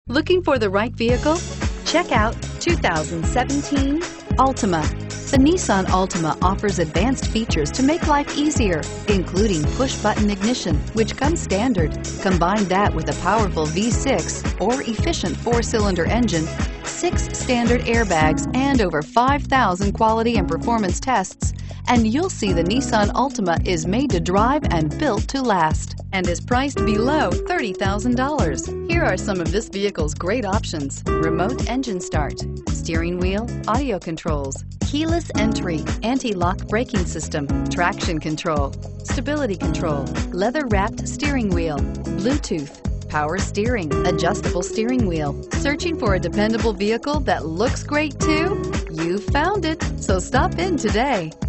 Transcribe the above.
Looking for the right vehicle? Check out 2017 Altima. The Nissan Altima offers advanced features to make life easier, including push-button ignition, which comes standard. Combine that with a powerful V6 or efficient 4-cylinder engine, 6 standard airbags, and over 5,000 quality and performance tests, and you'll see the Nissan Altima is made to drive and built to last, and is priced below $30,000. Here are some of this vehicle's great options: remote engine start, steering wheel audio controls, keyless entry, anti-lock braking system, traction control, stability control, leather-wrapped steering wheel, Bluetooth, power steering, adjustable steering wheel. Searching for a dependable vehicle that looks great too? You found it, so stop in today.